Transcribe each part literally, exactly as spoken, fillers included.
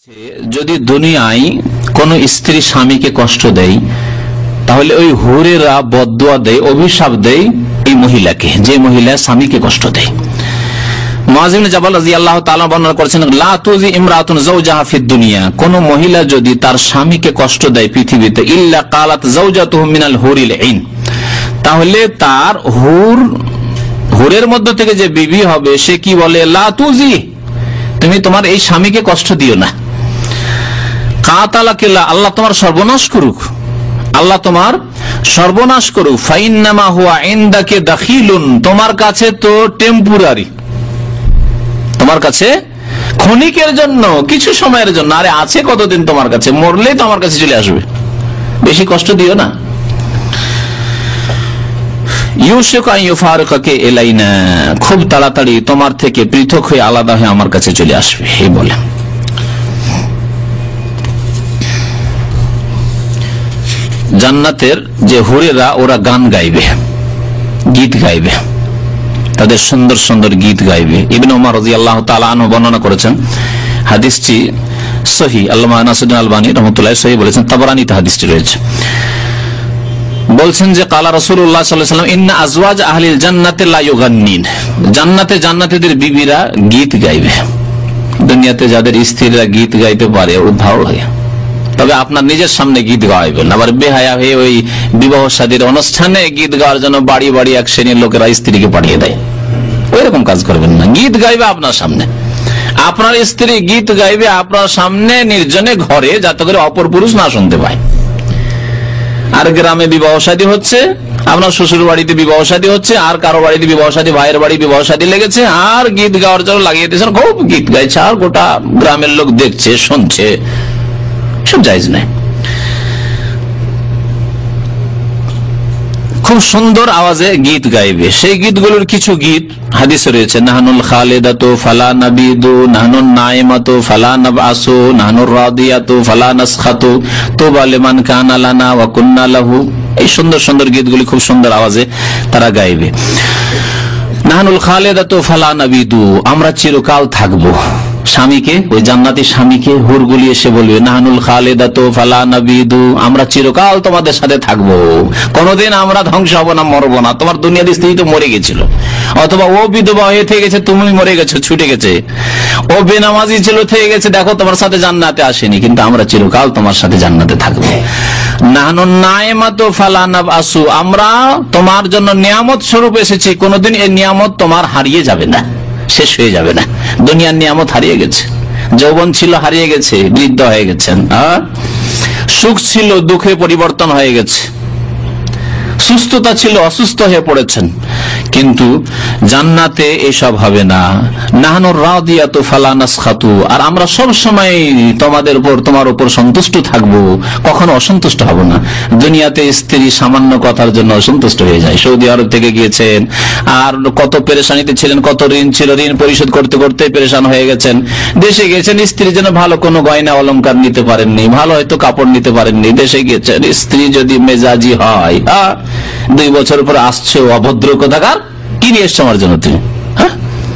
যদি দুনিয়ায় কোন স্ত্রী স্বামীকে কষ্ট দেয় তাহলে ওই হুরেরা বদদুয়া দেয়, অভিশাপ দেয় এই মহিলাকে, যে মহিলা স্বামীকে কষ্ট দেয়। মুআয ইবনে জাবাল রাদিয়াল্লাহু তাআলা বর্ণনা করেছেন, লা তুজি ইমরাতুন যাওজাহা ফিদ দুনিয়া, কোন মহিলা যদি তার স্বামীকে কষ্ট দেয় পৃথিবীতে, ইল্লা কালাত যাওজাতুহু মিনাল হুরিল আইন, তাহলে তার হুর হুরের মধ্য থেকে যে বিবি হবে সে কি বলে, লা তুজি, তুমি তোমার এই স্বামীকে কষ্ট দিও না। কাতালাকিল্লাহ, আল্লাহ তোমার সর্বনাশ করুক, আল্লাহ তোমার সর্বনাশ করুক। ফাইন্নামা হুয়া ইনদাকে দাখিলুন, তোমার কাছে তো টেম্পোরারি, তোমার কাছে ক্ষণিকের জন্য, কিছু সময়ের জন্য। আরে আছে কতদিন তোমার কাছে, মরলেই তো আমার কাছে চলে আসবে, বেশি কষ্ট দিও না। ইউশিকু আন ইউফারিকাকে ইলাইনা, খুব তাড়াতাড়ি তোমার থেকে পৃথক হয়ে আলাদা হয়ে আমার কাছে চলে আসবে, এই বলে। জান্নাতের যে হুরেরা ওরা গান গাইবে, গীত গাইবে, তাদের সুন্দর সুন্দর গীত গাইবে। ইবনে উমর রাদিয়াল্লাহু তাআলা আনহু বর্ণনা করেছেন, হাদিসটি সহিহ, আল্লামা নাসিরুদ্দিন আলবানী রাহমাতুল্লাহ সহিহ বলেছেন, তাবরানীতে হাদিসটি রয়েছে। বলছেন যে কালা রাসূলুল্লাহ সাল্লাল্লাহু আলাইহি ওয়াসাল্লাম, ইন্না আজওয়াজ আহলিল জান্নাতি লা ইউগান্নিন, জান্নাতে জান্নাতীদের বিবিরা গীত গাইবে। দুনিয়াতে যাদের স্ত্রীরা গীত গাইতে পারে উদ্ধার হয়, তবে আপনার নিজের সামনে গীত গাইবেন। আবার বেহায়া হয়ে ওই বিবাহ শাদীর অনুষ্ঠানে গীত গাওয়ার জন্য বাড়ি বাড়ি এক শ্রেণীর লোকেরা স্ত্রীকে পাঠিয়ে দেয়, ওই রকম কাজ করবেন না। গীত গাইবে আপনার সামনে, আপনার স্ত্রী গীত গাইবে আপনার সামনে নির্জনে ঘরে, যাতে করে অপর পুরুষ না শুনতে পায়। আর গ্রামে বিবাহ শাদী হচ্ছে, আপনার শ্বশুর বাড়িতে বিবাহ শাদী হচ্ছে, আর কারো বাড়িতে বিবাহ শাদী, ভাইয়ের বাড়ি বিবাহ শাদী লেগেছে, আর গীত গাওয়ার জন্য লাগিয়ে দিয়েছেন, খুব গীত গাইছে, আর গোটা গ্রামের লোক দেখছে শুনছে, সব জায়েজ নাই। খুব সুন্দর আওয়াজে গীত গাইবে। সেই গীতগুলোর কিছু গীত হাদিসে রয়েছে, নাহনুল খালিদাতু ফালা নাবিদু, নাহনুন নাইমাতু ফালা নাবআসু, নাহনুর রাদিয়াতু ফালা নাসখাতু, তুবা লিমান কানা লানা ওয়া কুন্না লাহু। এই সুন্দর সুন্দর গীতগুলি খুব সুন্দর আওয়াজে তারা গাইবে। নাহনুল খালিদাতু ফালা নাবিদু, আমরা চিরকাল থাকবো। স্বামীকে, ওই জান্নাতি স্বামীকে হুরগুলি এসে বলবে, নাহনুল খালিদাতু ফালা নাবিদু, আমরা চিরকাল তোমাদের সাথে থাকবো, কোনদিন আমরা ধ্বংস হব না, মরবো না। তোমার দুনিয়ার স্ত্রী তো মরে গেছিল, অথবা ও বিধবা হয়ে থেকে গেছে, তুমি মরে গেছো, ছুটে গেছে, ও বেনামাজি ছিল থেকে গেছে, দেখো তোমার সাথে জান্নাতে আসেনি, কিন্তু আমরা চিরকাল তোমার সাথে জান্নাতে থাকবো। নাহনুন নাইমাতু ফালা নাবআসু, আমরা তোমার জন্য নিয়ামত স্বরূপ এসেছি, কোনদিন এই নিয়ামত তোমার হারিয়ে যাবে না, শেষ হয়ে যাবে না। দুনিয়ার নিয়ামত হারিয়ে গেছে, যৌবন ছিল হারিয়ে গেছে, বৃদ্ধ হয়ে গেছেন, সুখ ছিল দুঃখে পরিবর্তন হয়ে গেছে, সুস্থতা ছিল অসুস্থ হয়ে পড়েছেন, কিন্তু জান্নাতে এসব হবে না। নাহনুর রাদিয়াতু ফালা নাসখাতু, আর আমরা সব সময় তোমাদের উপর, তোমার উপর সন্তুষ্ট থাকবো, কখনো অসন্তুষ্ট হব না। দুনিয়াতে স্ত্রী সামান্য কথার জন্য অসন্তুষ্ট হয়ে যায়। সৌদি আরব থেকে গিয়েছেন, আর কত পেরেশানিতে ছিলেন, কত ঋণ ছিল, ঋণ পরিশোধ করতে করতে পেরেশান হয়ে গেছেন। দেশে গিয়েছেন, স্ত্রীর জন্য ভালো কোনো গয়না অলংকার নিতে পারেননি, ভালো হয়তো কাপড় নিতে পারেননি। দেশে গিয়েছেন, স্ত্রী যদি মেজাজি হয়, দুই বছর পর আসছে অভদ্র কোথাকার, কি নিয়ে এসছো আমার জন্য তুমি, হ্যাঁ?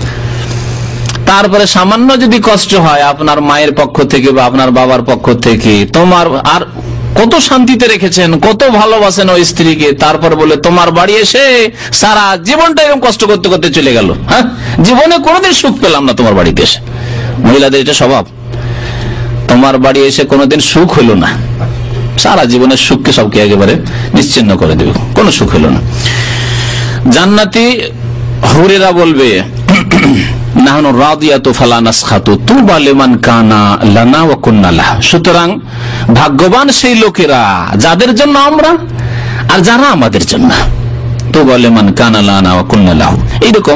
তারপরে সামান্য যদি কষ্ট হয় আপনার মায়ের পক্ষ থেকে বা আপনার বাবার পক্ষ থেকে, তোমার আর কত শান্তিতে রেখেছেন, কত ভালোবাসেন ওই স্ত্রীকে, তারপর বলে তোমার বাড়ি এসে সারা জীবনটা এরকম কষ্ট করতে করতে চলে গেল, হ্যাঁ, জীবনে কোনোদিন সুখ পেলাম না তোমার বাড়িতে এসে। মহিলাদের এটা স্বভাব, তোমার বাড়ি এসে কোনোদিন সুখ হলো না, সারা জীবনের সুখকে সবকে একেবারে নিশ্চিহ্ন করে দেবে, কোনো সুখ হলো না। জান্নাতি হুরেরা বলবে, নাহনু রাদিয়াতু ফালা নাসখাতু, তুবা লিমান কানা লানা ওয়া কুন্না লাহু, সুতরাং ভাগ্যবান সেই লোকেরা যাদের জন্য আমরা আর যারা আমাদের জন্য, তুবা লিমান কানা লানা ওয়া কুন্না লাহু। এইরকম